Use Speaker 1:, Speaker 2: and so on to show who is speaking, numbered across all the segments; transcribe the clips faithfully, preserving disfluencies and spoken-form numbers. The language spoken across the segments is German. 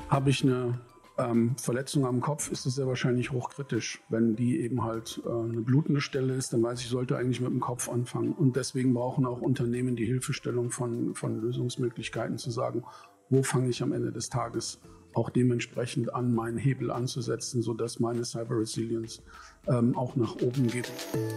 Speaker 1: Habe ich eine ähm, Verletzung am Kopf, ist es sehr wahrscheinlich hochkritisch. Wenn die eben halt äh, eine blutende Stelle ist, dann weiß ich, ich sollte eigentlich mit dem Kopf anfangen. Und deswegen brauchen auch Unternehmen die Hilfestellung von, von Lösungsmöglichkeiten zu sagen, wo fange ich am Ende des Tages auch dementsprechend an, meinen Hebel anzusetzen, sodass meine Cyber Resilience ähm, auch nach oben geht.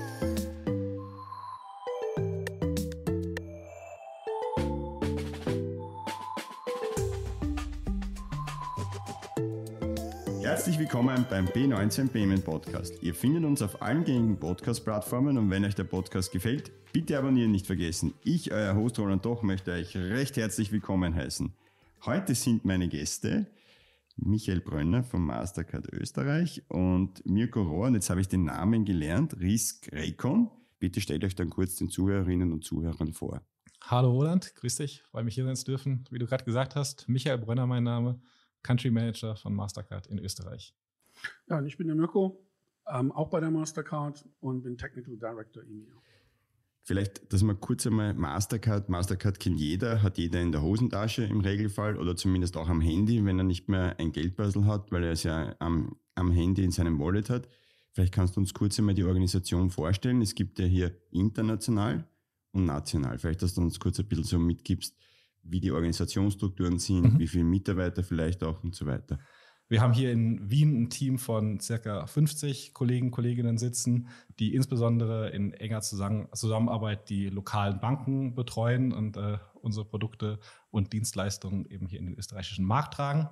Speaker 2: Herzlich willkommen beim B neunzehn Payment Podcast. Ihr findet uns auf allen gängigen Podcast-Plattformen und wenn euch der Podcast gefällt, bitte abonnieren nicht vergessen. Ich, euer Host Roland Doch, möchte euch recht herzlich willkommen heißen. Heute sind meine Gäste Michael Brönner von Mastercard Österreich und Mirko Rohr, und jetzt habe ich den Namen gelernt, RiskRecon. Bitte stellt euch dann kurz den Zuhörerinnen und Zuhörern vor.
Speaker 3: Hallo Roland, grüß dich, freue mich hier sein zu dürfen. Wie du gerade gesagt hast, Michael Brönner mein Name, Country Manager von Mastercard in Österreich.
Speaker 1: Ja, und ich bin der Mirko, ähm, auch bei der Mastercard und bin Technical Director E M E A.
Speaker 2: Vielleicht, dass man kurz einmal Mastercard, Mastercard kennt jeder, hat jeder in der Hosentasche im Regelfall oder zumindest auch am Handy, wenn er nicht mehr ein Geldbörsel hat, weil er es ja am, am Handy in seinem Wallet hat. Vielleicht kannst du uns kurz einmal die Organisation vorstellen. Es gibt ja hier international und national. Vielleicht, dass du uns kurz ein bisschen so mitgibst, wie die Organisationsstrukturen sind, mhm. wie viele Mitarbeiter vielleicht auch und so weiter.
Speaker 3: Wir haben hier in Wien ein Team von circa fünfzig Kollegen, Kolleginnen sitzen, die insbesondere in enger Zusammenarbeit die lokalen Banken betreuen und äh, unsere Produkte und Dienstleistungen eben hier in den österreichischen Markt tragen.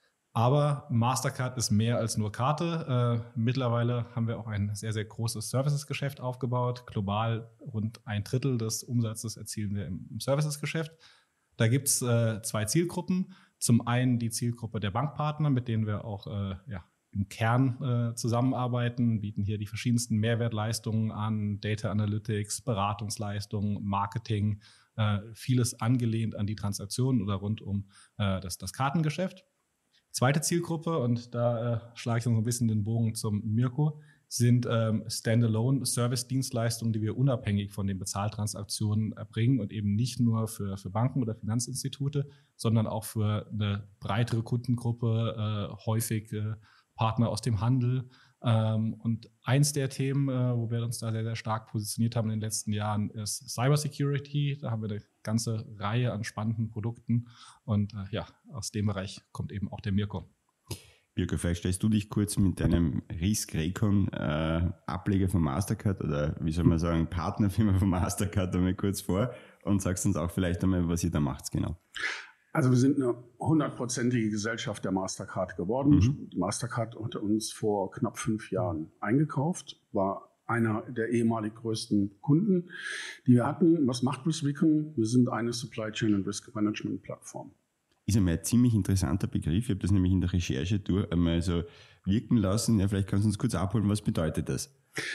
Speaker 3: Aber Mastercard ist mehr als nur Karte. Äh, mittlerweile haben wir auch ein sehr, sehr großes Services-Geschäft aufgebaut. Global rund ein Drittel des Umsatzes erzielen wir im, im Services-Geschäft. Da gibt's äh, zwei Zielgruppen. Zum einen die Zielgruppe der Bankpartner, mit denen wir auch äh, ja, im Kern äh, zusammenarbeiten, bieten hier die verschiedensten Mehrwertleistungen an, Data Analytics, Beratungsleistungen, Marketing, äh, vieles angelehnt an die Transaktionen oder rund um äh, das, das Kartengeschäft. Zweite Zielgruppe, und da äh, schlage ich so ein bisschen den Bogen zum Mirko, sind ähm, Standalone-Service-Dienstleistungen, die wir unabhängig von den Bezahltransaktionen erbringen und eben nicht nur für, für Banken oder Finanzinstitute, sondern auch für eine breitere Kundengruppe, äh, häufig äh, Partner aus dem Handel. Ähm, und eins der Themen, äh, wo wir uns da sehr, sehr stark positioniert haben in den letzten Jahren, ist Cybersecurity. Da haben wir eine ganze Reihe an spannenden Produkten und äh, ja, aus dem Bereich kommt eben auch der Mirko.
Speaker 2: Mirko, vielleicht stellst du dich kurz mit deinem RiskRecon äh, Ableger von Mastercard oder wie soll man sagen, Partnerfirma von Mastercard einmal kurz vor und sagst uns auch vielleicht einmal, was ihr da macht, genau.
Speaker 1: Also wir sind eine hundertprozentige Gesellschaft der Mastercard geworden. Mhm. Die Mastercard hat uns vor knapp fünf Jahren eingekauft, war einer der ehemalig größten Kunden, die wir hatten. Was macht RiskRecon? Wir sind eine Supply Chain und Risk Management Plattform.
Speaker 2: Ist einmal ein ziemlich interessanter Begriff. Ich habe das nämlich in der Recherche durch einmal so wirken lassen. Ja, vielleicht kannst du uns kurz abholen, was bedeutet das?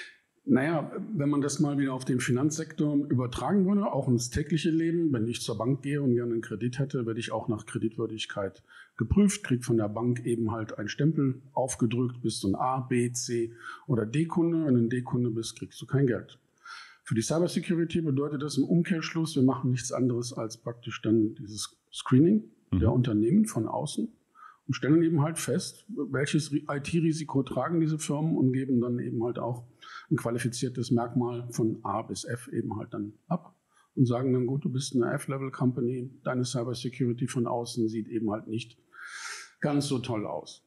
Speaker 1: Naja, wenn man das mal wieder auf den Finanzsektor übertragen würde, auch ins tägliche Leben, wenn ich zur Bank gehe und gerne einen Kredit hätte, werde ich auch nach Kreditwürdigkeit geprüft, kriege von der Bank eben halt einen Stempel aufgedrückt, bist du ein A, B, C oder D-Kunde. Wenn du ein D-Kunde bist, kriegst du kein Geld. Für die Cybersecurity bedeutet das im Umkehrschluss, wir machen nichts anderes als praktisch dann dieses Screening der Unternehmen von außen und stellen eben halt fest, welches I T-Risiko tragen diese Firmen und geben dann eben halt auch ein qualifiziertes Merkmal von A bis F eben halt dann ab und sagen dann, gut, du bist eine F-Level-Company, deine Cybersecurity von außen sieht eben halt nicht ganz so toll aus.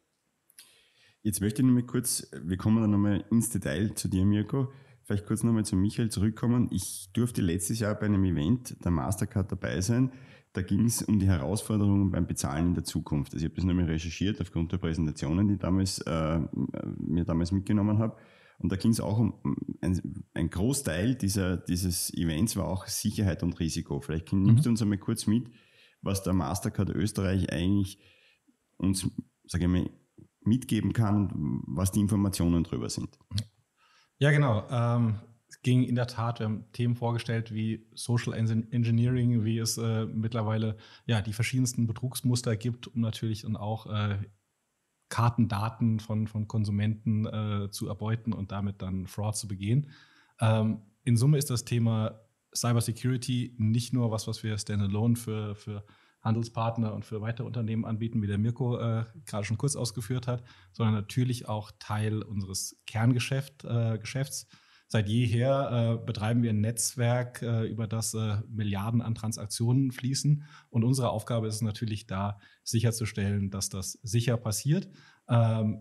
Speaker 2: Jetzt möchte ich noch mal kurz, wir kommen dann nochmal ins Detail zu dir, Mirko, vielleicht kurz nochmal zu Michael zurückkommen. Ich durfte letztes Jahr bei einem Event der Mastercard dabei sein. Da ging es um die Herausforderungen beim Bezahlen in der Zukunft. Also ich habe das nochmal recherchiert aufgrund der Präsentationen, die ich damals, äh, mir damals mitgenommen habe. Und da ging es auch um ein, ein Großteil dieser, dieses Events war auch Sicherheit und Risiko. Vielleicht nimmst du uns einmal kurz mit, was der Mastercard Österreich eigentlich uns, sage ich mal, mitgeben kann und was die Informationen drüber sind.
Speaker 3: Ja, genau. Ähm Es ging in der Tat, wir haben Themen vorgestellt wie Social Engineering, wie es äh, mittlerweile ja die verschiedensten Betrugsmuster gibt, um natürlich dann auch äh, Kartendaten von, von Konsumenten äh, zu erbeuten und damit dann Fraud zu begehen. Ähm, in Summe ist das Thema Cybersecurity nicht nur was, was wir standalone für, für Handelspartner und für weitere Unternehmen anbieten, wie der Mirko äh, gerade schon kurz ausgeführt hat, sondern natürlich auch Teil unseres Kerngeschäfts. Äh, Geschäfts. Seit jeher äh, betreiben wir ein Netzwerk, äh, über das äh, Milliarden an Transaktionen fließen. Und unsere Aufgabe ist es natürlich da, sicherzustellen, dass das sicher passiert. Ähm,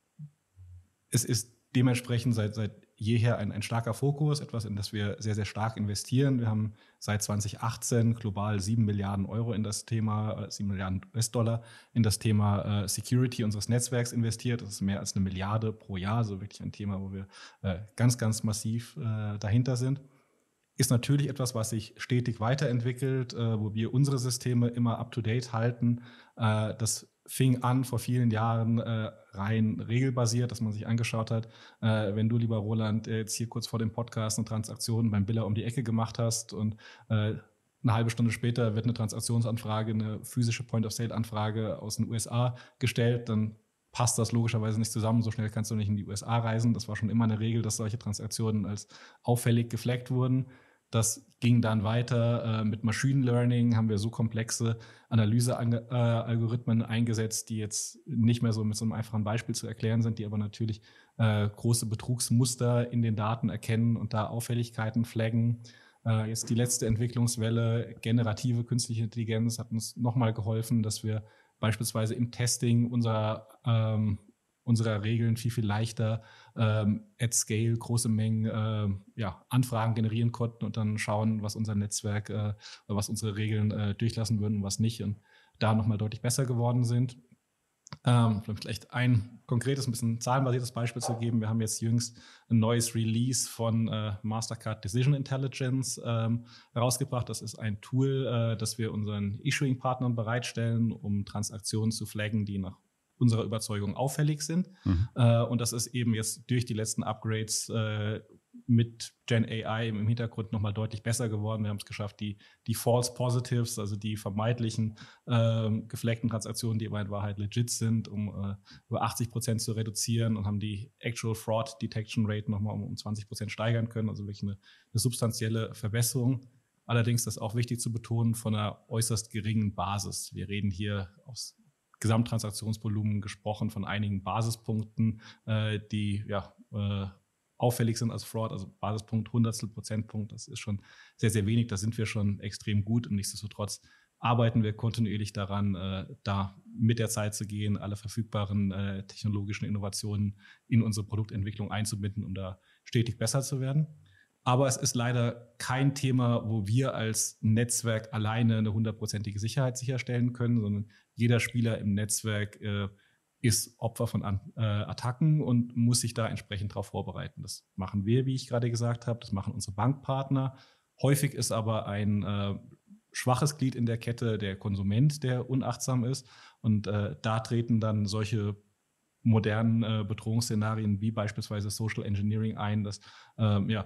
Speaker 3: es ist dementsprechend seit, seit jeher ein, ein starker Fokus, etwas, in das wir sehr, sehr stark investieren. Wir haben seit zwanzig achtzehn global sieben Milliarden Euro in das Thema, sieben Milliarden U S-Dollar in das Thema äh, Security unseres Netzwerks investiert. Das ist mehr als eine Milliarde pro Jahr, also wirklich ein Thema, wo wir äh, ganz, ganz massiv äh, dahinter sind. Ist natürlich etwas, was sich stetig weiterentwickelt, äh, wo wir unsere Systeme immer up-to-date halten. Äh, das fing an vor vielen Jahren äh, rein regelbasiert, dass man sich angeschaut hat, äh, wenn du, lieber Roland, jetzt hier kurz vor dem Podcast eine Transaktion beim Biller um die Ecke gemacht hast und äh, eine halbe Stunde später wird eine Transaktionsanfrage, eine physische Point-of-Sale-Anfrage aus den U S A gestellt, dann passt das logischerweise nicht zusammen. So schnell kannst du nicht in die U S A reisen. Das war schon immer eine Regel, dass solche Transaktionen als auffällig geflaggt wurden. Das ging dann weiter äh, mit Machine Learning, haben wir so komplexe Analysealgorithmen äh, eingesetzt, die jetzt nicht mehr so mit so einem einfachen Beispiel zu erklären sind, die aber natürlich äh, große Betrugsmuster in den Daten erkennen und da Auffälligkeiten flaggen. Äh, jetzt die letzte Entwicklungswelle, generative künstliche Intelligenz, hat uns nochmal geholfen, dass wir beispielsweise im Testing unserer ähm, unserer Regeln viel, viel leichter ähm, at scale große Mengen äh, ja, Anfragen generieren konnten und dann schauen, was unser Netzwerk, äh, was unsere Regeln äh, durchlassen würden und was nicht und da nochmal deutlich besser geworden sind. Ähm, vielleicht ein konkretes, ein bisschen zahlenbasiertes Beispiel zu geben. Wir haben jetzt jüngst ein neues Release von äh, Mastercard Decision Intelligence ähm, herausgebracht. Das ist ein Tool, äh, das wir unseren Issuing-Partnern bereitstellen, um Transaktionen zu flaggen, die nach unserer Überzeugung auffällig sind. Mhm. Äh, und das ist eben jetzt durch die letzten Upgrades äh, mit Gen A I im Hintergrund nochmal deutlich besser geworden. Wir haben es geschafft, die, die False Positives, also die vermeintlichen äh, geflaggten Transaktionen, die aber in Wahrheit legit sind, um äh, über achtzig Prozent zu reduzieren und haben die Actual Fraud Detection Rate nochmal um, um zwanzig Prozent steigern können. Also wirklich eine, eine substanzielle Verbesserung. Allerdings, das ist auch wichtig zu betonen, von einer äußerst geringen Basis. Wir reden hier aus Gesamttransaktionsvolumen gesprochen von einigen Basispunkten, äh, die ja äh, auffällig sind als Fraud, also Basispunkt, Hundertstel Prozentpunkt, das ist schon sehr, sehr wenig, da sind wir schon extrem gut und nichtsdestotrotz arbeiten wir kontinuierlich daran, äh, da mit der Zeit zu gehen, alle verfügbaren äh, technologischen Innovationen in unsere Produktentwicklung einzubinden, um da stetig besser zu werden. Aber es ist leider kein Thema, wo wir als Netzwerk alleine eine hundertprozentige Sicherheit sicherstellen können, sondern jeder Spieler im Netzwerk äh, ist Opfer von An- äh, Attacken und muss sich da entsprechend darauf vorbereiten. Das machen wir, wie ich gerade gesagt habe, das machen unsere Bankpartner. Häufig ist aber ein äh, schwaches Glied in der Kette der Konsument, der unachtsam ist. Und äh, da treten dann solche modernen äh, Bedrohungsszenarien wie beispielsweise Social Engineering ein, dass ähm, ja,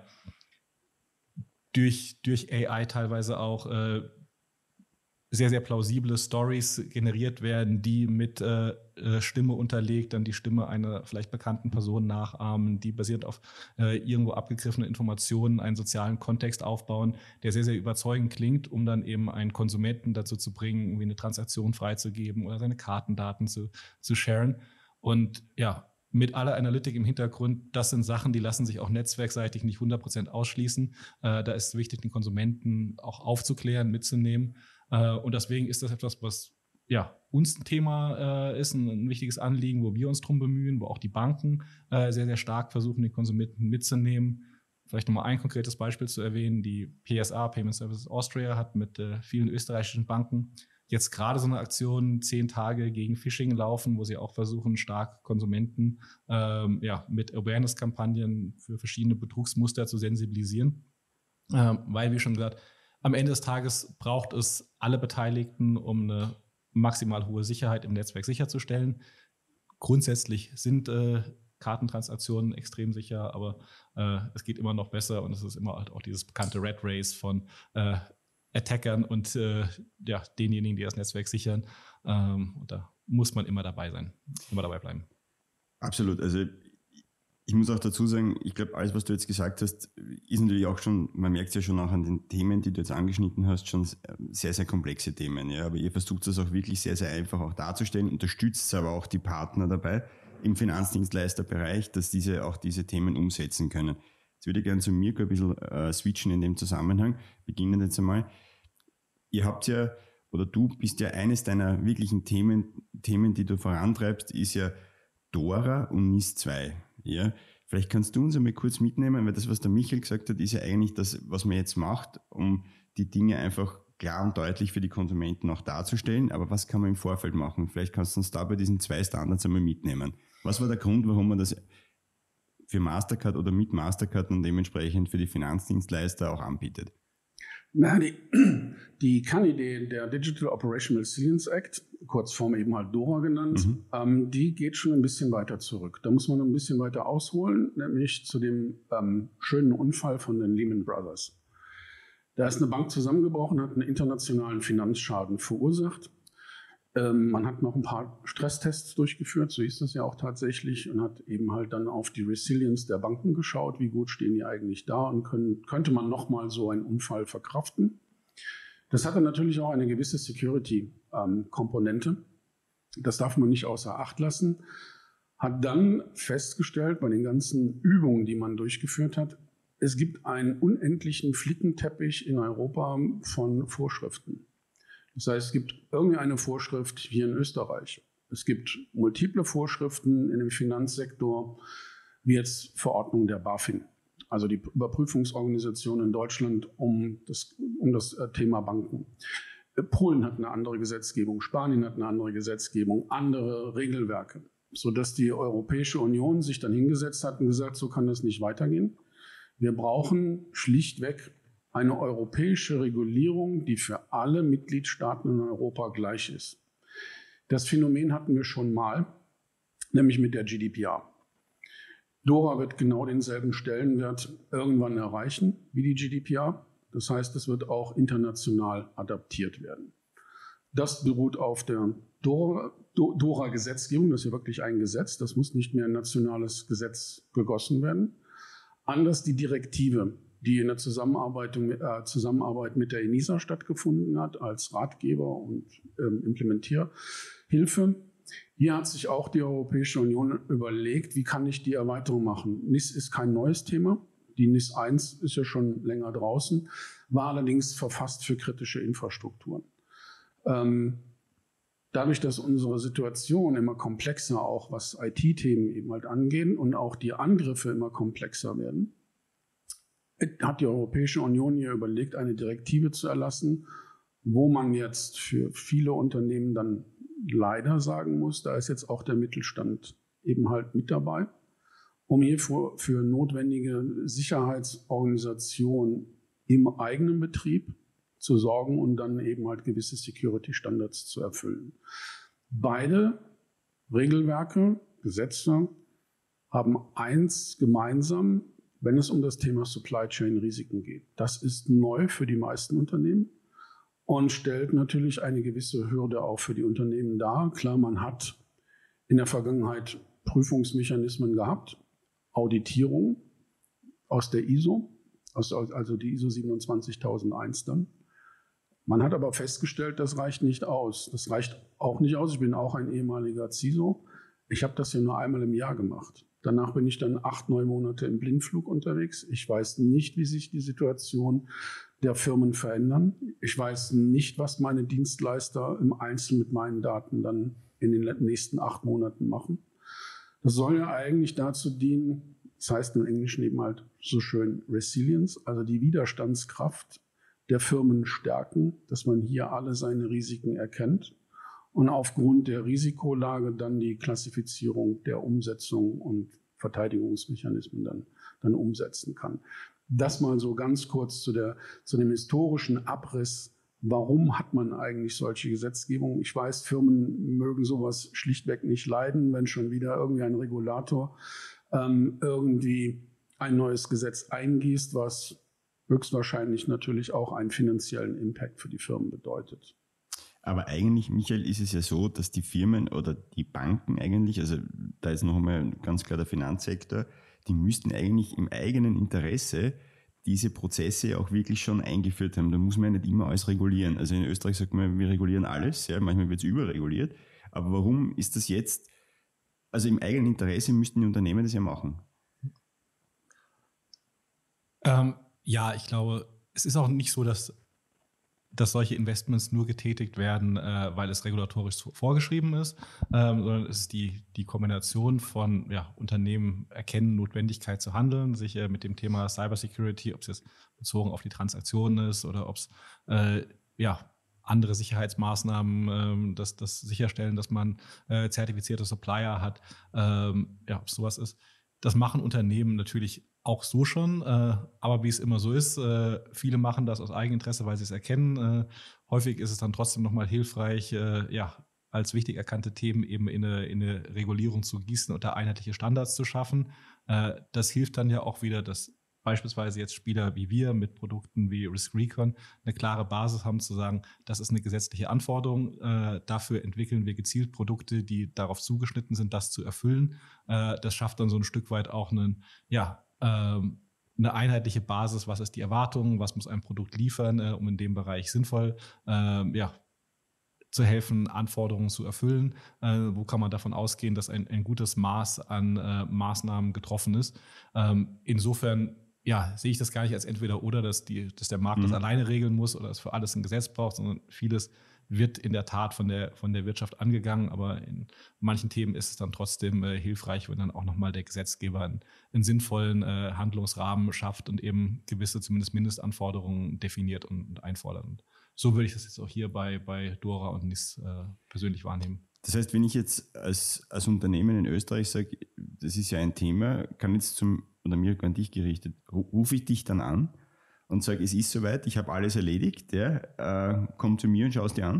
Speaker 3: durch, durch A I teilweise auch äh, sehr, sehr plausible Stories generiert werden, die mit äh, Stimme unterlegt, dann die Stimme einer vielleicht bekannten Person nachahmen, die basierend auf äh, irgendwo abgegriffenen Informationen einen sozialen Kontext aufbauen, der sehr, sehr überzeugend klingt, um dann eben einen Konsumenten dazu zu bringen, irgendwie eine Transaktion freizugeben oder seine Kartendaten zu, zu sharen. Und ja, mit aller Analytik im Hintergrund, das sind Sachen, die lassen sich auch netzwerkseitig nicht hundert Prozent ausschließen. Äh, da ist es wichtig, den Konsumenten auch aufzuklären, mitzunehmen. Uh, und deswegen ist das etwas, was ja, uns ein Thema äh, ist, ein, ein wichtiges Anliegen, wo wir uns drum bemühen, wo auch die Banken äh, sehr, sehr stark versuchen, den Konsumenten mitzunehmen. Vielleicht nochmal ein konkretes Beispiel zu erwähnen. Die P S A, Payment Services Austria, hat mit äh, vielen österreichischen Banken jetzt gerade so eine Aktion, zehn Tage gegen Phishing laufen, wo sie auch versuchen, stark Konsumenten ähm, ja, mit Awareness-Kampagnen für verschiedene Betrugsmuster zu sensibilisieren. Ähm, weil, wie schon gesagt, am Ende des Tages braucht es alle Beteiligten, um eine maximal hohe Sicherheit im Netzwerk sicherzustellen. Grundsätzlich sind äh, Kartentransaktionen extrem sicher, aber äh, es geht immer noch besser und es ist immer halt auch dieses bekannte Rat Race von äh, Attackern und äh, ja, denjenigen, die das Netzwerk sichern. Ähm, und da muss man immer dabei sein, immer dabei bleiben.
Speaker 2: Absolut. Also Ich muss auch dazu sagen, ich glaube, alles, was du jetzt gesagt hast, ist natürlich auch schon, man merkt es ja schon auch an den Themen, die du jetzt angeschnitten hast, schon sehr, sehr komplexe Themen. Ja, aber ihr versucht das auch wirklich sehr, sehr einfach auch darzustellen, unterstützt aber auch die Partner dabei im Finanzdienstleisterbereich, dass diese auch diese Themen umsetzen können. Jetzt würde ich gerne zu Mirko ein bisschen äh, switchen in dem Zusammenhang. Beginnen jetzt einmal. Ihr habt ja, oder du bist ja eines deiner wirklichen Themen, Themen, die du vorantreibst, ist ja DORA und N I S zwei. Ja, vielleicht kannst du uns einmal kurz mitnehmen, weil das, was der Michael gesagt hat, ist ja eigentlich das, was man jetzt macht, um die Dinge einfach klar und deutlich für die Konsumenten auch darzustellen. Aber was kann man im Vorfeld machen? Vielleicht kannst du uns da bei diesen zwei Standards einmal mitnehmen. Was war der Grund, warum man das für Mastercard oder mit Mastercard und dementsprechend für die Finanzdienstleister auch anbietet?
Speaker 1: Na, die, die Kernidee der Digital Operational Resilience Act, Kurzform eben halt DORA genannt, mhm. ähm, die geht schon ein bisschen weiter zurück. Da muss man ein bisschen weiter ausholen, nämlich zu dem ähm, schönen Unfall von den Lehman Brothers. Da ist eine Bank zusammengebrochen, hat einen internationalen Finanzschaden verursacht. Ähm, man hat noch ein paar Stresstests durchgeführt, so hieß das ja auch tatsächlich, und hat eben halt dann auf die Resilience der Banken geschaut, wie gut stehen die eigentlich da und können, könnte man nochmal so einen Unfall verkraften. Das hatte natürlich auch eine gewisse Security-Komponente. Ähm, das darf man nicht außer Acht lassen. Hat dann festgestellt, bei den ganzen Übungen, die man durchgeführt hat, es gibt einen unendlichen Flickenteppich in Europa von Vorschriften. Das heißt, es gibt irgendwie eine Vorschrift hier in Österreich. Es gibt multiple Vorschriften in dem Finanzsektor, wie jetzt Verordnung der BaFin, also die Überprüfungsorganisation in Deutschland um das, um das Thema Banken. Polen hat eine andere Gesetzgebung, Spanien hat eine andere Gesetzgebung, andere Regelwerke, sodass die Europäische Union sich dann hingesetzt hat und gesagt, so kann das nicht weitergehen. Wir brauchen schlichtweg eine europäische Regulierung, die für alle Mitgliedstaaten in Europa gleich ist. Das Phänomen hatten wir schon mal, nämlich mit der G D P R. DORA wird genau denselben Stellenwert irgendwann erreichen wie die G D P R. Das heißt, es wird auch international adaptiert werden. Das beruht auf der DORA-Gesetzgebung, das ist ja wirklich ein Gesetz, das muss nicht mehr in nationales Gesetz gegossen werden. Anders die Direktive, die in der Zusammenarbeit, äh, Zusammenarbeit mit der ENISA stattgefunden hat, als Ratgeber und ähm, Implementierhilfe. Hier hat sich auch die Europäische Union überlegt, wie kann ich die Erweiterung machen. N I S ist kein neues Thema. Die N I S eins ist ja schon länger draußen, war allerdings verfasst für kritische Infrastrukturen. Ähm, dadurch, dass unsere Situation immer komplexer, auch was I T-Themen eben halt angehen und auch die Angriffe immer komplexer werden, hat die Europäische Union hier überlegt, eine Direktive zu erlassen, wo man jetzt für viele Unternehmen dann leider sagen muss, da ist jetzt auch der Mittelstand eben halt mit dabei, um hier für, für notwendige Sicherheitsorganisation im eigenen Betrieb zu sorgen und dann eben halt gewisse Security-Standards zu erfüllen. Beide Regelwerke, Gesetze haben eins gemeinsam, wenn es um das Thema Supply Chain Risiken geht. Das ist neu für die meisten Unternehmen und stellt natürlich eine gewisse Hürde auch für die Unternehmen dar. Klar, man hat in der Vergangenheit Prüfungsmechanismen gehabt, Auditierung aus der I S O, also die I S O siebenundzwanzigtausendeins dann. Man hat aber festgestellt, das reicht nicht aus. Das reicht auch nicht aus. Ich bin auch ein ehemaliger C I S O. Ich habe das ja nur einmal im Jahr gemacht. Danach bin ich dann acht, neun Monate im Blindflug unterwegs. Ich weiß nicht, wie sich die Situation der Firmen verändern. Ich weiß nicht, was meine Dienstleister im Einzelnen mit meinen Daten dann in den nächsten acht Monaten machen. Das soll ja eigentlich dazu dienen, das heißt im Englischen eben halt so schön Resilience, also die Widerstandskraft der Firmen stärken, dass man hier alle seine Risiken erkennt und aufgrund der Risikolage dann die Klassifizierung der Umsetzung und Verteidigungsmechanismen dann, dann umsetzen kann. Das mal so ganz kurz zu, der, zu dem historischen Abriss. Warum hat man eigentlich solche Gesetzgebung? Ich weiß, Firmen mögen sowas schlichtweg nicht leiden, wenn schon wieder irgendwie ein Regulator ähm, irgendwie ein neues Gesetz eingießt, was höchstwahrscheinlich natürlich auch einen finanziellen Impact für die Firmen bedeutet.
Speaker 2: Aber eigentlich, Michael, ist es ja so, dass die Firmen oder die Banken eigentlich, also da ist noch einmal ganz klar der Finanzsektor, die müssten eigentlich im eigenen Interesse diese Prozesse auch wirklich schon eingeführt haben. Da muss man ja nicht immer alles regulieren. Also in Österreich sagt man, wir regulieren alles, ja, manchmal wird es überreguliert. Aber warum ist das jetzt, also im eigenen Interesse müssten die Unternehmen das ja machen?
Speaker 3: Ähm, ja, ich glaube, es ist auch nicht so, dass, dass solche Investments nur getätigt werden, äh, weil es regulatorisch so vorgeschrieben ist, ähm, sondern es ist die, die Kombination von ja, Unternehmen erkennen Notwendigkeit zu handeln, sich äh, mit dem Thema Cybersecurity, ob es jetzt bezogen auf die Transaktion ist oder ob es äh, ja, andere Sicherheitsmaßnahmen, ähm, das, das sicherstellen, dass man äh, zertifizierte Supplier hat, ähm, ja, ob sowas ist. Das machen Unternehmen natürlich auch so schon, äh, aber wie es immer so ist, äh, viele machen das aus Eigeninteresse, weil sie es erkennen. Äh, häufig ist es dann trotzdem nochmal hilfreich, äh, ja, als wichtig erkannte Themen eben in eine, in eine Regulierung zu gießen und da einheitliche Standards zu schaffen. Äh, das hilft dann ja auch wieder, dass beispielsweise jetzt Spieler wie wir mit Produkten wie RiskRecon eine klare Basis haben zu sagen, das ist eine gesetzliche Anforderung. Äh, dafür entwickeln wir gezielt Produkte, die darauf zugeschnitten sind, das zu erfüllen. Äh, das schafft dann so ein Stück weit auch einen, ja, ähm, eine einheitliche Basis. Was ist die Erwartung? Was muss ein Produkt liefern, äh, um in dem Bereich sinnvoll, äh, ja, zu helfen, Anforderungen zu erfüllen? Äh, wo kann man davon ausgehen, dass ein, ein gutes Maß an äh, Maßnahmen getroffen ist? Ähm, insofern ja, sehe ich das gar nicht als entweder oder, dass, die, dass der Markt mhm. das alleine regeln muss oder es für alles ein Gesetz braucht, sondern vieles wird in der Tat von der, von der Wirtschaft angegangen, aber in manchen Themen ist es dann trotzdem äh, hilfreich, wenn dann auch nochmal der Gesetzgeber einen, einen sinnvollen äh, Handlungsrahmen schafft und eben gewisse zumindest Mindestanforderungen definiert und, und einfordert. Und so würde ich das jetzt auch hier bei, bei Dora und N I S äh, persönlich wahrnehmen.
Speaker 2: Das heißt, wenn ich jetzt als, als Unternehmen in Österreich sage, das ist ja ein Thema, kann jetzt zum, oder mir an dich gerichtet, rufe ich dich dann an und sage, es ist soweit, ich habe alles erledigt, ja, äh, komm zu mir und schau es dir an?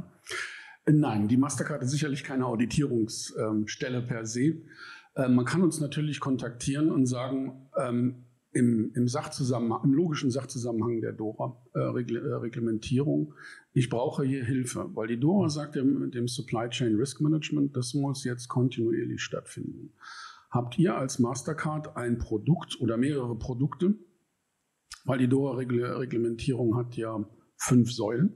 Speaker 1: Nein, die Mastercard ist sicherlich keine Auditierungsstelle ähm, per se. Äh, man kann uns natürlich kontaktieren und sagen, ähm, im, im, Sachzusammenhang, im logischen Sachzusammenhang der Dora-Reglementierung, äh, ich brauche hier Hilfe, weil die Dora sagt dem, dem Supply Chain Risk Management, das muss jetzt kontinuierlich stattfinden. Habt ihr als Mastercard ein Produkt oder mehrere Produkte? Weil die Dora-Reglementierung hat ja fünf Säulen.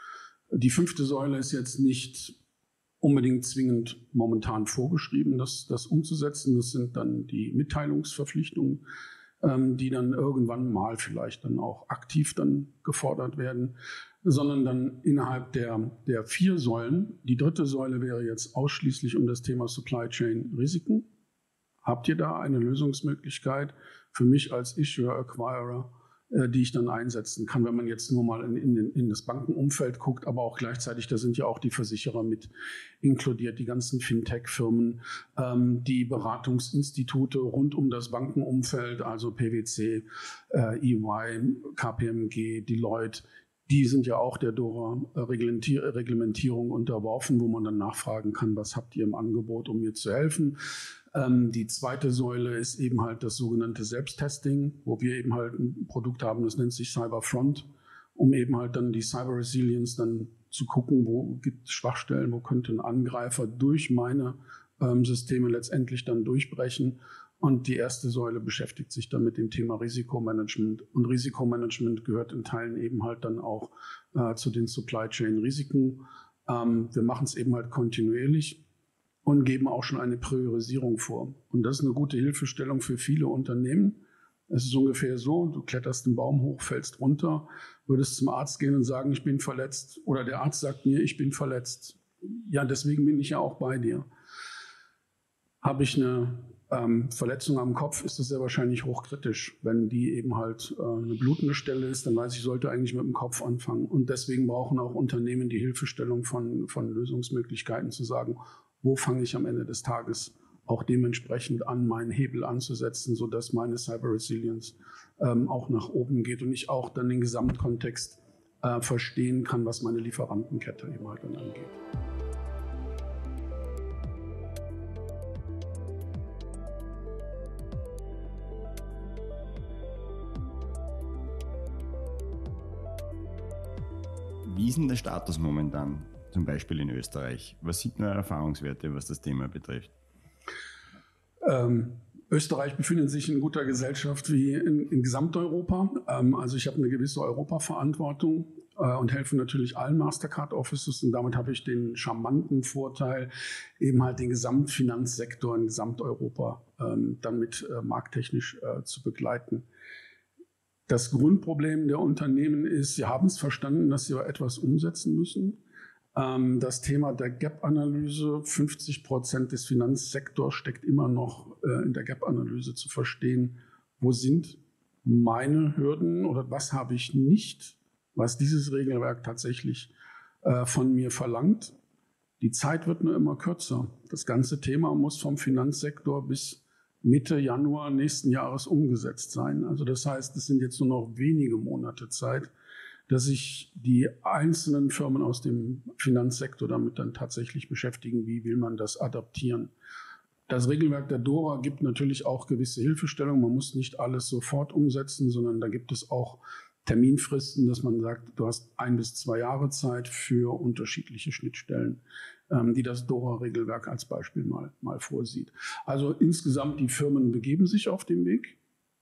Speaker 1: Die fünfte Säule ist jetzt nicht unbedingt zwingend momentan vorgeschrieben, das, das umzusetzen. Das sind dann die Mitteilungsverpflichtungen, ähm, die dann irgendwann mal vielleicht dann auch aktiv dann gefordert werden, sondern dann innerhalb der, der vier Säulen. Die dritte Säule wäre jetzt ausschließlich um das Thema Supply Chain Risiken. Habt ihr da eine Lösungsmöglichkeit für mich als Issuer, Acquirer, die ich dann einsetzen kann, wenn man jetzt nur mal in, in, in das Bankenumfeld guckt, aber auch gleichzeitig, da sind ja auch die Versicherer mit inkludiert, die ganzen Fintech-Firmen, ähm, die Beratungsinstitute rund um das Bankenumfeld, also P W C, äh, E Y, K P M G, Deloitte, die sind ja auch der Dora-Reglementierung unterworfen, wo man dann nachfragen kann, was habt ihr im Angebot, um mir zu helfen. Ähm, die zweite Säule ist eben halt das sogenannte Selbsttesting, wo wir eben halt ein Produkt haben, das nennt sich Cyberfront, um eben halt dann die Cyber Resilience dann zu gucken, wo gibt es Schwachstellen, wo könnte ein Angreifer durch meine ähm, Systeme letztendlich dann durchbrechen. Und die erste Säule beschäftigt sich dann mit dem Thema Risikomanagement. Und Risikomanagement gehört in Teilen eben halt dann auch äh, zu den Supply Chain Risiken. Ähm, wir machen es eben halt kontinuierlich und geben auch schon eine Priorisierung vor. Und das ist eine gute Hilfestellung für viele Unternehmen. Es ist ungefähr so, du kletterst den Baum hoch, fällst runter, würdest zum Arzt gehen und sagen, ich bin verletzt. Oder der Arzt sagt mir, ich bin verletzt. Ja, deswegen bin ich ja auch bei dir. Habe ich eine ähm, Verletzung am Kopf, ist das sehr wahrscheinlich hochkritisch. Wenn die eben halt äh, eine blutende Stelle ist, dann weiß ich, ich sollte eigentlich mit dem Kopf anfangen. Und deswegen brauchen auch Unternehmen die Hilfestellung von, von Lösungsmöglichkeiten zu sagen, wo fange ich am Ende des Tages auch dementsprechend an, meinen Hebel anzusetzen, sodass meine Cyber Resilience ähm, auch nach oben geht und ich auch dann den Gesamtkontext äh, verstehen kann, was meine Lieferantenkette eben halt dann angeht.
Speaker 2: Wie ist denn der Status momentan, zum Beispiel in Österreich? Was sind eure Erfahrungswerte, was das Thema betrifft?
Speaker 1: Ähm, Österreich befindet sich in guter Gesellschaft wie in, in Gesamteuropa. Ähm, also ich habe eine gewisse Europaverantwortung äh, und helfe natürlich allen Mastercard-Offices. Und damit habe ich den charmanten Vorteil, eben halt den Gesamtfinanzsektor in Gesamteuropa ähm, dann mit äh, markttechnisch äh, zu begleiten. Das Grundproblem der Unternehmen ist, sie haben es verstanden, dass sie etwas umsetzen müssen. Das Thema der Gap-Analyse, fünfzig Prozent des Finanzsektors steckt immer noch in der Gap-Analyse zu verstehen, wo sind meine Hürden oder was habe ich nicht, was dieses Regelwerk tatsächlich von mir verlangt. Die Zeit wird nur immer kürzer. Das ganze Thema muss vom Finanzsektor bis Mitte Januar nächsten Jahres umgesetzt sein. Also das heißt, es sind jetzt nur noch wenige Monate Zeit, dass sich die einzelnen Firmen aus dem Finanzsektor damit dann tatsächlich beschäftigen, wie will man das adaptieren. Das Regelwerk der DORA gibt natürlich auch gewisse Hilfestellung. Man muss nicht alles sofort umsetzen, sondern da gibt es auch Terminfristen, dass man sagt, du hast ein bis zwei Jahre Zeit für unterschiedliche Schnittstellen, ähm, die das DORA-Regelwerk als Beispiel mal, mal vorsieht. Also insgesamt, die Firmen begeben sich auf den Weg.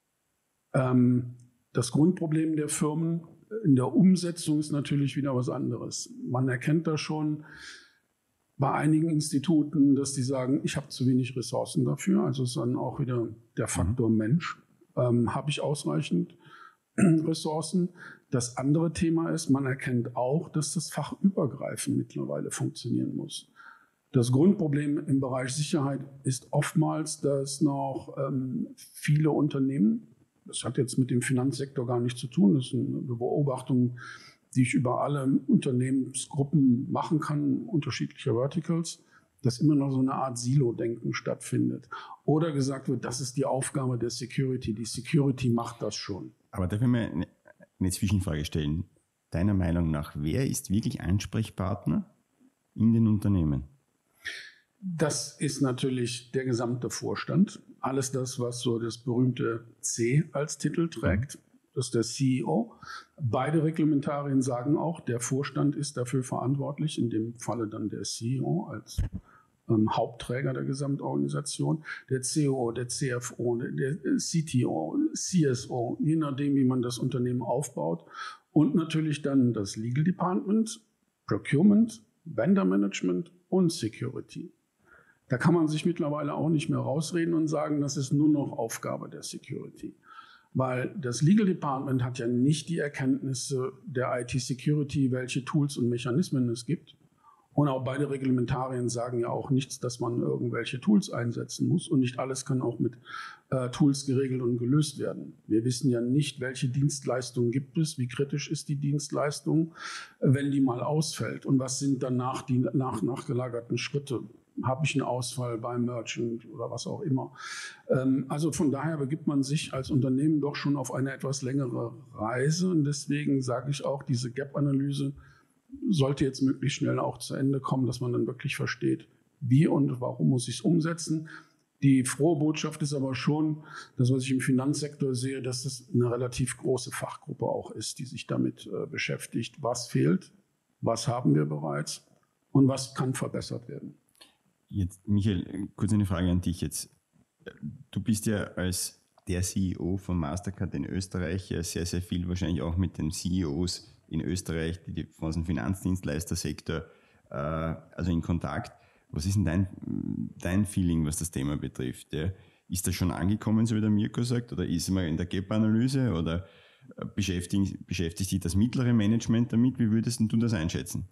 Speaker 1: Ähm, das Grundproblem der Firmen in der Umsetzung ist natürlich wieder was anderes. Man erkennt da schon bei einigen Instituten, dass die sagen, ich habe zu wenig Ressourcen dafür. Also ist dann auch wieder der Faktor mhm. Mensch. Ähm, habe ich ausreichend Ressourcen? Das andere Thema ist, man erkennt auch, dass das fachübergreifend mittlerweile funktionieren muss. Das Grundproblem im Bereich Sicherheit ist oftmals, dass noch ähm, viele Unternehmen, das hat jetzt mit dem Finanzsektor gar nichts zu tun, das ist eine Beobachtung, die ich über alle Unternehmensgruppen machen kann, unterschiedlicher Verticals, dass immer noch so eine Art Silo-Denken stattfindet. Oder gesagt wird, das ist die Aufgabe der Security, die Security macht das schon.
Speaker 2: Aber darf ich mal eine, eine Zwischenfrage stellen? Deiner Meinung nach, wer ist wirklich Ansprechpartner in den Unternehmen?
Speaker 1: Das ist natürlich der gesamte Vorstand. Alles das, was so das berühmte C als Titel trägt, das ist der C E O. Beide Reglementarien sagen auch, der Vorstand ist dafür verantwortlich, in dem Falle dann der C E O als ähm, Hauptträger der Gesamtorganisation. Der C O O, der C F O, der C T O, C S O, je nachdem, wie man das Unternehmen aufbaut. Und natürlich dann das Legal Department, Procurement, Vendor Management und Security. Da kann man sich mittlerweile auch nicht mehr rausreden und sagen, das ist nur noch Aufgabe der Security. Weil das Legal Department hat ja nicht die Erkenntnisse der I T-Security, welche Tools und Mechanismen es gibt. Und auch beide Reglementarien sagen ja auch nichts, dass man irgendwelche Tools einsetzen muss. Und nicht alles kann auch mit äh, Tools geregelt und gelöst werden. Wir wissen ja nicht, welche Dienstleistungen gibt es, wie kritisch ist die Dienstleistung, wenn die mal ausfällt. Und was sind danach die nach, nachgelagerten Schritte? Habe ich einen Ausfall beim Merchant oder was auch immer. Also von daher begibt man sich als Unternehmen doch schon auf eine etwas längere Reise. Und deswegen sage ich auch, diese Gap-Analyse sollte jetzt möglichst schnell auch zu Ende kommen, dass man dann wirklich versteht, wie und warum muss ich es umsetzen. Die frohe Botschaft ist aber schon, das, was ich im Finanzsektor sehe, dass das eine relativ große Fachgruppe auch ist, die sich damit äh, beschäftigt. Was fehlt, was haben wir bereits und was kann verbessert werden.
Speaker 2: Jetzt, Michael, kurz eine Frage an dich jetzt. Du bist ja als der C E O von Mastercard in Österreich ja sehr, sehr viel wahrscheinlich auch mit den C E Os in Österreich, die von dem Finanzdienstleistersektor, äh, also in Kontakt. Was ist denn dein, dein Feeling, was das Thema betrifft? Ja? Ist das schon angekommen, so wie der Mirko sagt, oder ist man in der Gap-Analyse oder beschäftigt, beschäftigt sich das mittlere Management damit? Wie würdest du das einschätzen?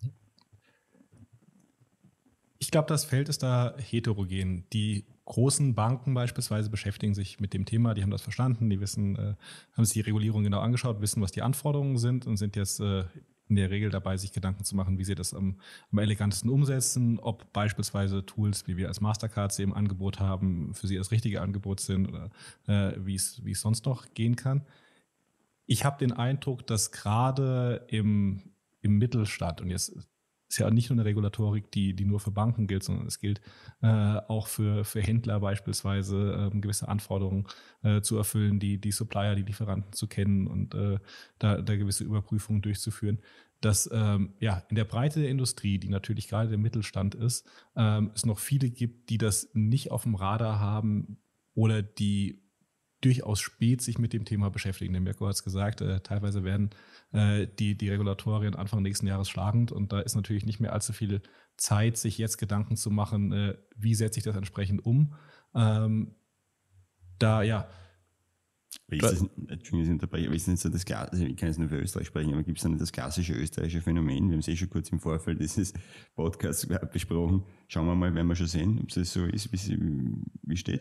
Speaker 3: Ich glaube, das Feld ist da heterogen. Die großen Banken beispielsweise beschäftigen sich mit dem Thema, die haben das verstanden, die wissen, äh, haben sich die Regulierung genau angeschaut, wissen, was die Anforderungen sind und sind jetzt äh, in der Regel dabei, sich Gedanken zu machen, wie sie das am, am elegantesten umsetzen, ob beispielsweise Tools, wie wir als Mastercard sie im Angebot haben, für sie das richtige Angebot sind oder äh, wie es wie es sonst noch gehen kann. Ich habe den Eindruck, dass gerade im, im Mittelstand, und jetzt ist ja nicht nur eine Regulatorik, die, die nur für Banken gilt, sondern es gilt äh, auch für, für Händler beispielsweise äh, gewisse Anforderungen äh, zu erfüllen, die, die Supplier, die Lieferanten zu kennen und äh, da, da gewisse Überprüfungen durchzuführen. Dass ähm, ja, in der Breite der Industrie, die natürlich gerade der Mittelstand ist, ähm, es noch viele gibt, die das nicht auf dem Radar haben, oder die durchaus spät sich mit dem Thema beschäftigen. Der Mirko hat es gesagt, äh, teilweise werden äh, die, die Regulatorien Anfang nächsten Jahres schlagend und da ist natürlich nicht mehr allzu viel Zeit, sich jetzt Gedanken zu machen, äh, wie setze ich das entsprechend um. Ähm, da, ja.
Speaker 2: Ist das, Entschuldigung, ist nicht so das, also ich kann jetzt nur für Österreich sprechen, aber gibt es da nicht das klassische österreichische Phänomen? Wir haben es eh schon kurz im Vorfeld dieses Podcasts besprochen. Schauen wir mal, werden wir schon sehen, ob es so ist, wie, wie steht.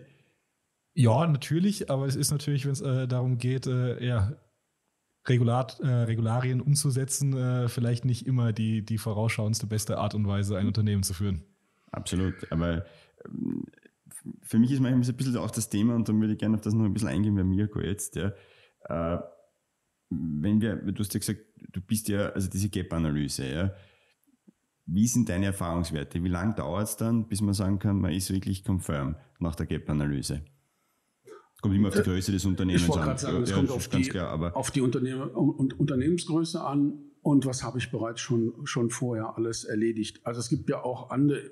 Speaker 3: Ja, natürlich, aber es ist natürlich, wenn es äh, darum geht, äh, ja, Regulat, äh, Regularien umzusetzen, äh, vielleicht nicht immer die, die vorausschauendste beste Art und Weise, ein Unternehmen zu führen.
Speaker 2: Absolut, aber ähm, für mich ist manchmal so ein bisschen auch das Thema, und dann würde ich gerne auf das noch ein bisschen eingehen bei Mirko jetzt, ja. Äh, wenn wir, du hast ja gesagt, du bist ja, also diese Gap-Analyse, ja. Wie sind deine Erfahrungswerte? Wie lange dauert es dann, bis man sagen kann, man ist wirklich confirm nach der Gap-Analyse? Kommt immer auf die Größe des Unternehmens an.
Speaker 1: Ich wollte gerade sagen, es ja, kommt auf die, klar, aber auf die Unternehmen und Unternehmensgröße an und was habe ich bereits schon, schon vorher alles erledigt. Also es gibt ja auch andere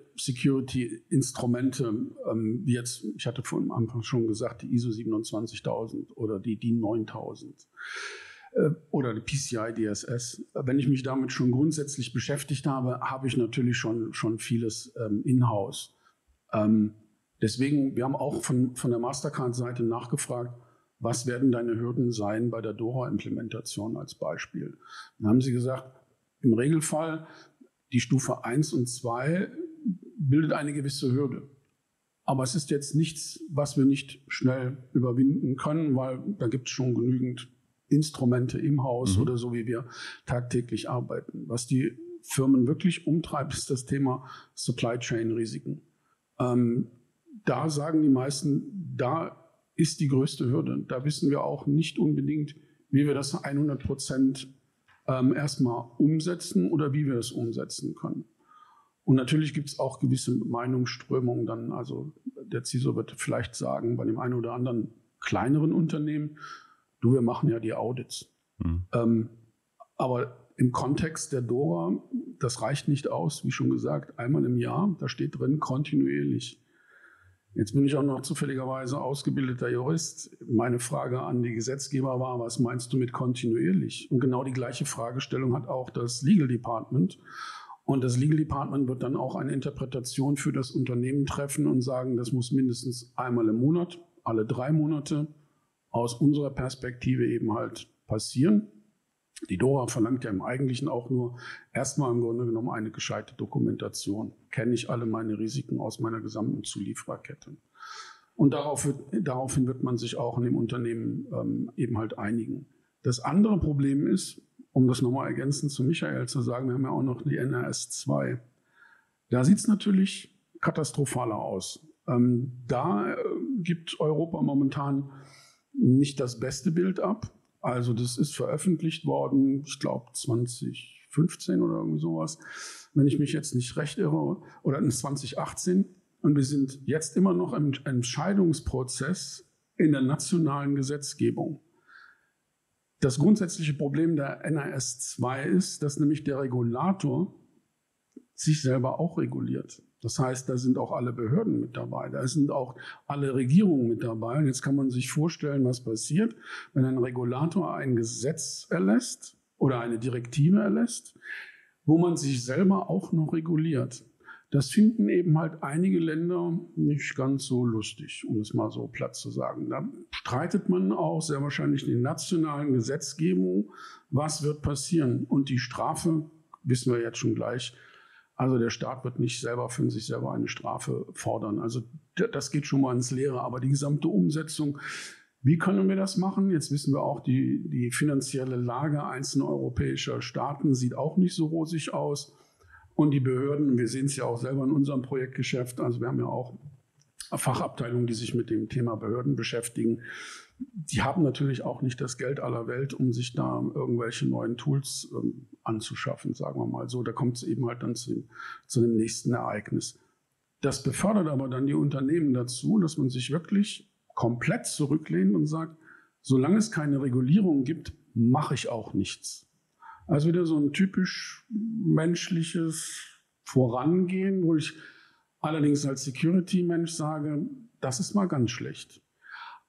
Speaker 1: Security-Instrumente, ähm, wie jetzt, ich hatte vorhin am Anfang schon gesagt, die I S O siebenundzwanzigtausend oder die D I N neuntausend äh, oder die P C I D S S. Wenn ich mich damit schon grundsätzlich beschäftigt habe, habe ich natürlich schon, schon vieles ähm, in-house. Ähm, Deswegen, wir haben auch von, von der Mastercard-Seite nachgefragt, was werden deine Hürden sein bei der DORA-Implementation als Beispiel? Dann haben sie gesagt, im Regelfall die Stufe eins und zwei bildet eine gewisse Hürde. Aber es ist jetzt nichts, was wir nicht schnell überwinden können, weil da gibt es schon genügend Instrumente im Haus mhm. oder so, wie wir tagtäglich arbeiten. Was die Firmen wirklich umtreibt, ist das Thema Supply Chain Risiken. Ähm, Da sagen die meisten, da ist die größte Hürde. Da wissen wir auch nicht unbedingt, wie wir das hundert Prozent ähm, erstmal umsetzen oder wie wir das umsetzen können. Und natürlich gibt es auch gewisse Meinungsströmungen dann. Also der C I S O wird vielleicht sagen, bei dem einen oder anderen kleineren Unternehmen, du, wir machen ja die Audits. Mhm. Ähm, aber im Kontext der DORA, das reicht nicht aus, wie schon gesagt, einmal im Jahr, da steht drin kontinuierlich. Jetzt bin ich auch noch zufälligerweise ausgebildeter Jurist. Meine Frage an die Gesetzgeber war, was meinst du mit kontinuierlich? Und genau die gleiche Fragestellung hat auch das Legal Department. Und das Legal Department wird dann auch eine Interpretation für das Unternehmen treffen und sagen, das muss mindestens einmal im Monat, alle drei Monate aus unserer Perspektive eben halt passieren. Die DORA verlangt ja im Eigentlichen auch nur erstmal im Grunde genommen eine gescheite Dokumentation. Kenne ich alle meine Risiken aus meiner gesamten Zuliefererkette. Und darauf wird, daraufhin wird man sich auch in dem Unternehmen ähm, eben halt einigen. Das andere Problem ist, um das nochmal ergänzend zu Michael zu sagen, wir haben ja auch noch die N A S zwei. Da sieht es natürlich katastrophaler aus. Ähm, da äh, gibt Europa momentan nicht das beste Bild ab. Also das ist veröffentlicht worden, ich glaube zwanzig fünfzehn oder irgendwie sowas, wenn ich mich jetzt nicht recht irre, oder in zwanzig achtzehn. Und wir sind jetzt immer noch im Entscheidungsprozess in der nationalen Gesetzgebung. Das grundsätzliche Problem der N A S zwei ist, dass nämlich der Regulator sich selber auch reguliert. Das heißt, da sind auch alle Behörden mit dabei, da sind auch alle Regierungen mit dabei. Und jetzt kann man sich vorstellen, was passiert, wenn ein Regulator ein Gesetz erlässt oder eine Direktive erlässt, wo man sich selber auch noch reguliert. Das finden eben halt einige Länder nicht ganz so lustig, um es mal so platt zu sagen. Da streitet man auch sehr wahrscheinlich die nationalen Gesetzgebungen, was wird passieren. Und die Strafe, wissen wir jetzt schon gleich, also der Staat wird nicht selber für sich selber eine Strafe fordern. Also das geht schon mal ins Leere. Aber die gesamte Umsetzung, wie können wir das machen? Jetzt wissen wir auch, die, die finanzielle Lage einzelner europäischer Staaten sieht auch nicht so rosig aus. Und die Behörden, wir sehen es ja auch selber in unserem Projektgeschäft, also wir haben ja auch Fachabteilungen, die sich mit dem Thema Behörden beschäftigen. Die haben natürlich auch nicht das Geld aller Welt, um sich da irgendwelche neuen Tools ähm, anzuschaffen, sagen wir mal so. Da kommt es eben halt dann zu, zu dem nächsten Ereignis. Das befördert aber dann die Unternehmen dazu, dass man sich wirklich komplett zurücklehnt und sagt, solange es keine Regulierung gibt, mache ich auch nichts. Also wieder so ein typisch menschliches Vorangehen, wo ich allerdings als Security-Mensch sage, das ist mal ganz schlecht.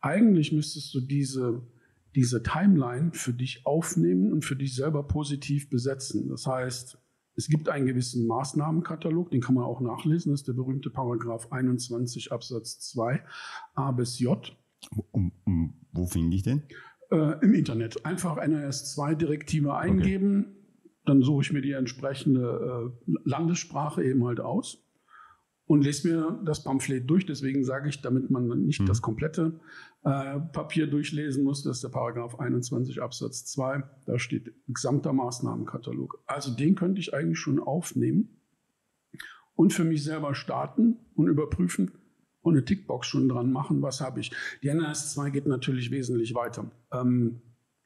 Speaker 1: eigentlich müsstest du diese, diese Timeline für dich aufnehmen und für dich selber positiv besetzen. Das heißt, es gibt einen gewissen Maßnahmenkatalog, den kann man auch nachlesen, das ist der berühmte Paragraph einundzwanzig Absatz zwei a bis j.
Speaker 2: Um, um, wo finde ich den?
Speaker 1: Äh, Im Internet. Einfach N R S zwei Direktive eingeben, okay. Dann suche ich mir die entsprechende äh, Landessprache eben halt aus und lese mir das Pamphlet durch. Deswegen sage ich, damit man nicht hm. das komplette äh, Papier durchlesen muss, das ist der Paragraph einundzwanzig Absatz zwei. Da steht gesamter Maßnahmenkatalog. Also den könnte ich eigentlich schon aufnehmen und für mich selber starten und überprüfen und eine Tickbox schon dran machen. Was habe ich? Die N R S zwei geht natürlich wesentlich weiter. Ähm,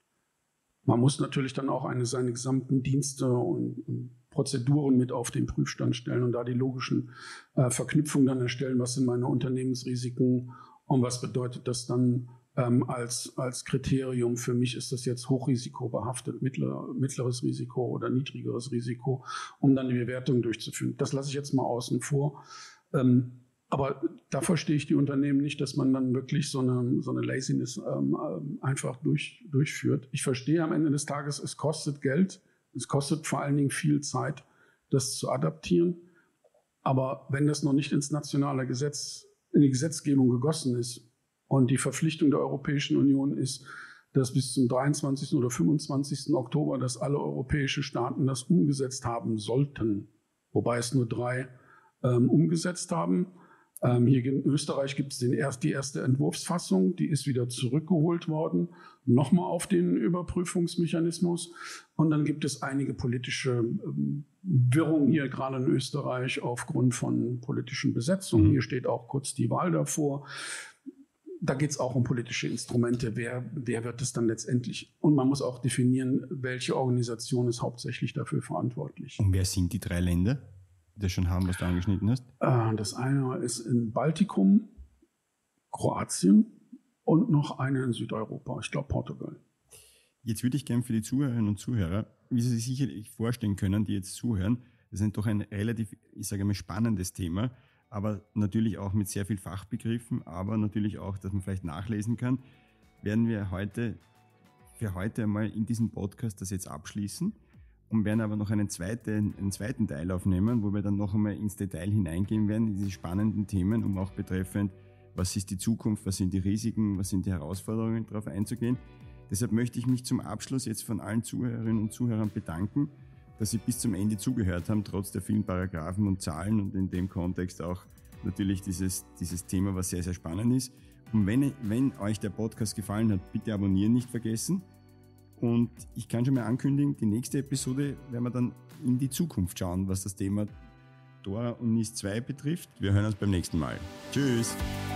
Speaker 1: man muss natürlich dann auch eine, seine gesamten Dienste und, und Prozeduren mit auf den Prüfstand stellen und da die logischen äh, Verknüpfungen dann erstellen. Was sind meine Unternehmensrisiken und was bedeutet das dann ähm, als, als Kriterium? Für mich ist das jetzt hochrisikobehaftet, mittler, mittleres Risiko oder niedrigeres Risiko, um dann die Bewertung durchzuführen. Das lasse ich jetzt mal außen vor. Ähm, aber da verstehe ich die Unternehmen nicht, dass man dann wirklich so eine, so eine Laziness ähm, einfach durch, durchführt. Ich verstehe am Ende des Tages, es kostet Geld. Es kostet vor allen Dingen viel Zeit, das zu adaptieren. Aber wenn das noch nicht ins nationale Gesetz, in die Gesetzgebung gegossen ist und die Verpflichtung der Europäischen Union ist, dass bis zum dreiundzwanzigsten oder fünfundzwanzigsten Oktober, dass alle europäischen Staaten das umgesetzt haben sollten, wobei es nur drei ähm, umgesetzt haben. Ähm, hier in Österreich gibt es den erst, die erste Entwurfsfassung, die ist wieder zurückgeholt worden, nochmal auf den Überprüfungsmechanismus. Und dann gibt es einige politische ähm, Wirrungen hier, gerade in Österreich, aufgrund von politischen Besetzungen. Mhm. Hier steht auch kurz die Wahl davor. Da geht es auch um politische Instrumente. Wer, wer wird es dann letztendlich? Und man muss auch definieren, welche Organisation ist hauptsächlich dafür verantwortlich.
Speaker 2: Und wer sind die drei Länder, die das schon haben, was du angeschnitten hast?
Speaker 1: Das eine ist in Baltikum, Kroatien und noch eine in Südeuropa, ich glaube Portugal.
Speaker 2: Jetzt würde ich gerne für die Zuhörerinnen und Zuhörer, wie Sie sich sicherlich vorstellen können, die jetzt zuhören, das ist doch ein relativ, ich sage mal, spannendes Thema, aber natürlich auch mit sehr viel Fachbegriffen, aber natürlich auch, dass man vielleicht nachlesen kann, werden wir heute, für heute einmal in diesem Podcast das jetzt abschließen. Und werden aber noch einen zweiten, einen zweiten Teil aufnehmen, wo wir dann noch einmal ins Detail hineingehen werden, in diese spannenden Themen, um auch betreffend, was ist die Zukunft, was sind die Risiken, was sind die Herausforderungen, darauf einzugehen. Deshalb möchte ich mich zum Abschluss jetzt von allen Zuhörerinnen und Zuhörern bedanken, dass Sie bis zum Ende zugehört haben, trotz der vielen Paragraphen und Zahlen und in dem Kontext auch natürlich dieses, dieses Thema, was sehr, sehr spannend ist. Und wenn, wenn euch der Podcast gefallen hat, bitte abonnieren nicht vergessen. Und ich kann schon mal ankündigen, die nächste Episode werden wir dann in die Zukunft schauen, was das Thema DORA und NIS zwei betrifft. Wir hören uns beim nächsten Mal. Tschüss!